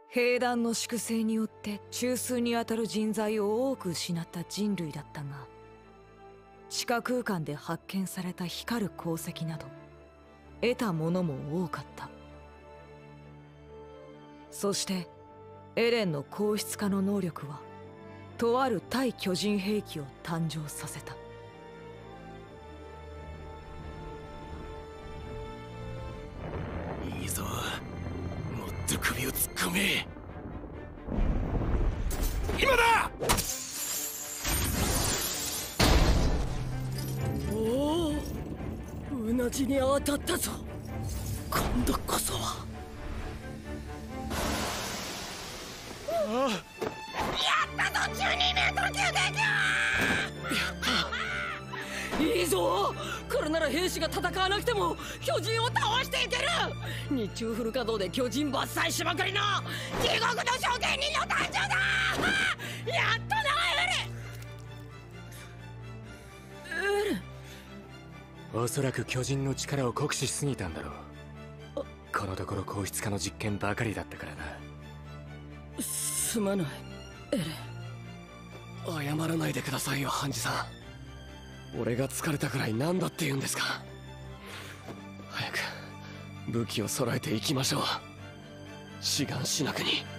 兵団の粛清によって中枢にあたる人材を多く失った人類だったが、地下空間で発見された光る鉱石など得たものも多かった。そしてエレンの硬質化の能力はとある対巨人兵器を誕生させた。 いいぞ、もっと首を突っ込め。今だ。 おお、うなじに当たったぞ。今度こそは。 やったぞ、12メートル級撃破！いいぞ。これなら兵士が戦わなくても巨人を倒していける。日中フル稼働で巨人伐採しまくりの地獄の処刑人の誕生だ。やっとな、エレン。 おそらく巨人の力を酷使しすぎたんだろう。このところ硬質化の実験ばかりだったからな。 すまない、エレン。 謝らないでくださいよ、ハンジさん。俺が疲れたくらい何だって言うんですか。早く武器を揃えていきましょう、志願しなくに。